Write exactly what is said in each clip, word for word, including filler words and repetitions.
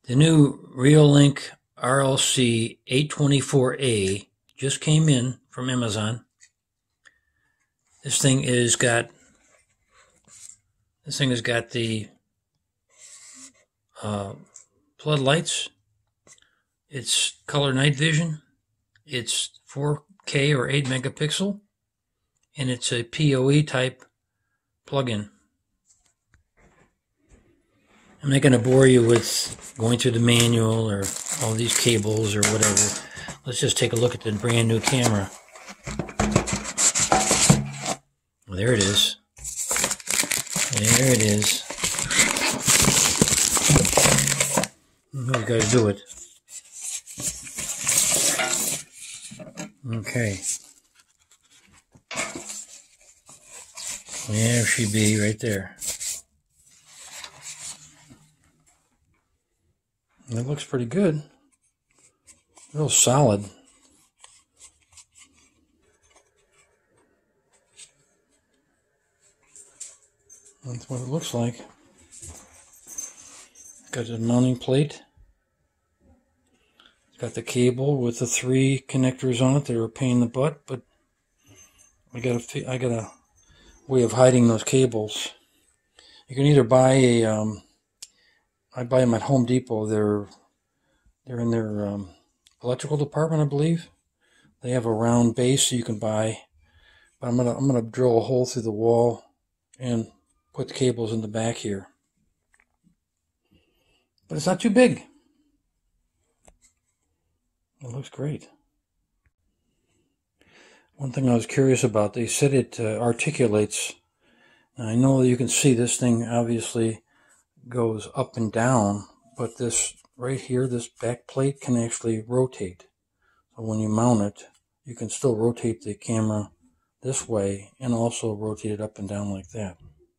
The new Reolink R L C eight twenty-four A just came in from Amazon. This thing is got this thing has got the uh, floodlights. It's color night vision. It's four K or eight megapixel, and it's a P O E type plug-in. I'm not going to bore you with going through the manual or all these cables or whatever. Let's just take a look at the brand new camera. Well, there it is. There it is. We got to do it. Okay. There she be, right there. It looks pretty good. Real solid. That's what it looks like. Got the mounting plate. It's got the cable with the three connectors on it. They were a pain in the butt, but I got a I got a way of hiding those cables. You can either buy a um, I buy them at Home Depot. They're they're in their um, electrical department, I believe. They have a round base so you can buy, but I'm gonna I'm gonna drill a hole through the wall and put the cables in the back here. But it's not too big. It looks great. One thing I was curious about, they said it uh, articulates. Now, I know you can see this thing obviously goes up and down, but this right here, this back plate can actually rotate. So when you mount it, you can still rotate the camera this way and also rotate it up and down like that.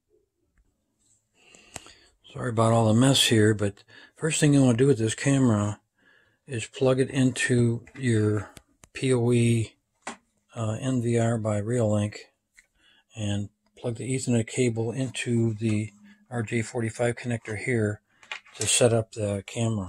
Sorry about all the mess here, but first thing you want to do with this camera is plug it into your P O E uh, N V R by Reolink and plug the Ethernet cable into the R J forty-five connector here to set up the camera.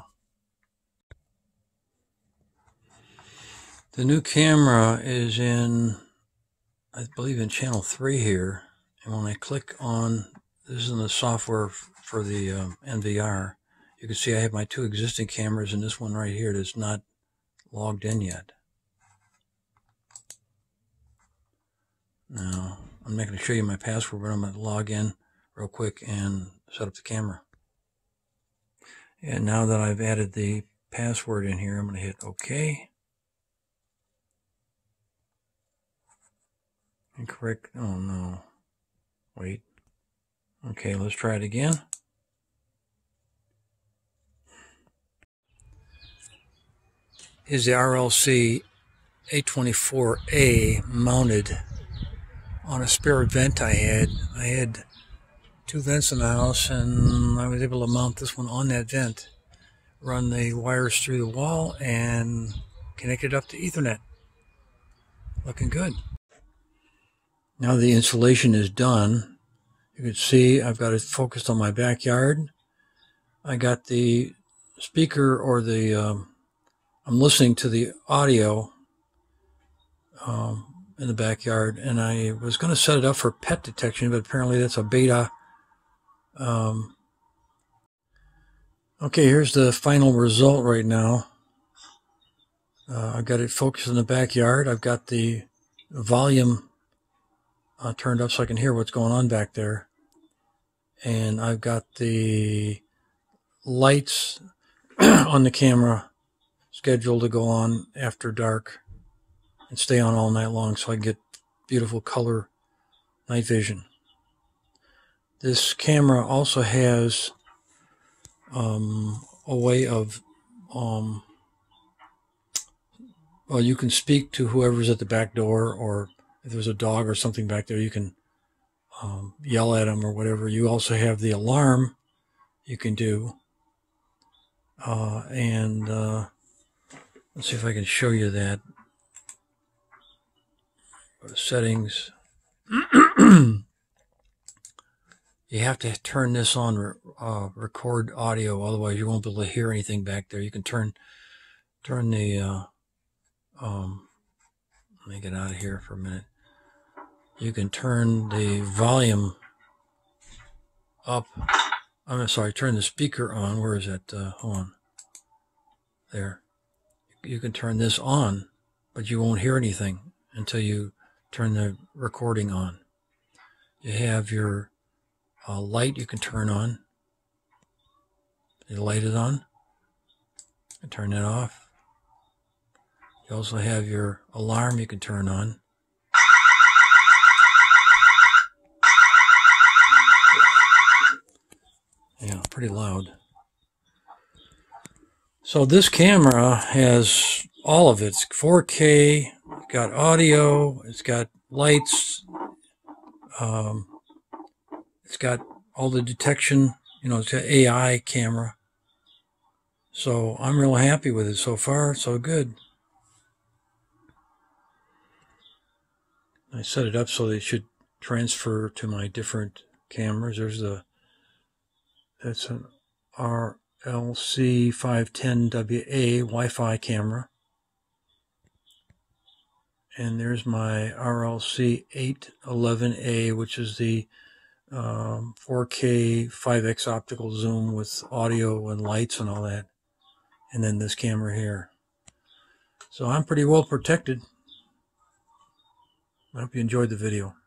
The new camera is in, I believe, in channel three here, and when I click on, this is in the software for the um, N V R, you can see I have my two existing cameras and this one right here that's not logged in yet. Now, I'm not going to show you my password, but I'm going to log in real quick and set up the camera. And now that I've added the password in here, I'm going to hit OK. Incorrect. Oh no. Wait. Okay, let's try it again. Is the R L C eight twenty-four A mounted on a spare vent I had. I had two vents in the house, and I was able to mount this one on that vent, run the wires through the wall, and connect it up to Ethernet. Looking good. Now the installation is done. You can see I've got it focused on my backyard. I got the speaker, or the um, I'm listening to the audio um, in the backyard, and I was going to set it up for pet detection, but apparently that's a beta. Um, okay, here's the final result right now. Uh, I've got it focused in the backyard. I've got the volume uh, turned up so I can hear what's going on back there. And I've got the lights on the camera scheduled to go on after dark and stay on all night long so I can get beautiful color night vision. This camera also has um, a way of, um, well, you can speak to whoever's at the back door, or if there's a dog or something back there, you can um, yell at them or whatever. You also have the alarm you can do. Uh, and uh, let's see if I can show you that. Go to settings. You have to turn this on, uh, record audio, otherwise you won't be able to hear anything back there. You can turn turn the, uh, um, let me get out of here for a minute. You can turn the volume up. I'm sorry, turn the speaker on. Where is that? Uh, hold on. There. You can turn this on, but you won't hear anything until you turn the recording on. You have your uh, light you can turn on. You light it on and turn that off. You also have your alarm you can turn on. Yeah, pretty loud. So this camera has all of it. It's four K, it's got audio, it's got lights, um, it's got all the detection, you know, it's an A I camera. So I'm real happy with it so far, so good. I set it up so they should transfer to my different cameras. There's the, that's an R L C five ten W A Wi-Fi camera. And there's my R L C eight eleven A, which is the um, four K five X optical zoom with audio and lights and all that. And then this camera here. So I'm pretty well protected. I hope you enjoyed the video.